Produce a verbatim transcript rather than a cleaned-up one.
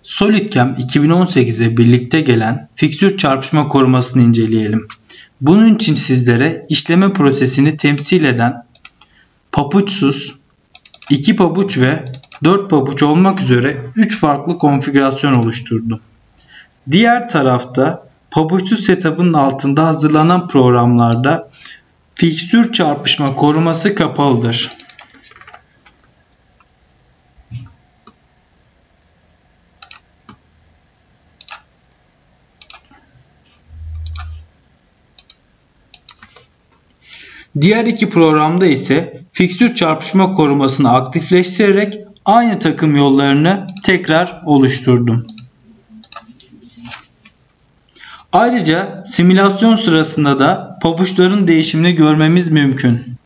SolidCam iki bin on sekiz'e birlikte gelen fiksür çarpışma korumasını inceleyelim. Bunun için sizlere işleme prosesini temsil eden pabuçsuz, iki pabuç ve dört pabuç olmak üzere üç farklı konfigürasyon oluşturdum. Diğer tarafta pabuçsuz setup'ın altında hazırlanan programlarda fiksür çarpışma koruması kapalıdır. Diğer iki programda ise fiksür çarpışma korumasını aktifleştirerek aynı takım yollarını tekrar oluşturdum. Ayrıca simülasyon sırasında da pabuçların değişimini görmemiz mümkün.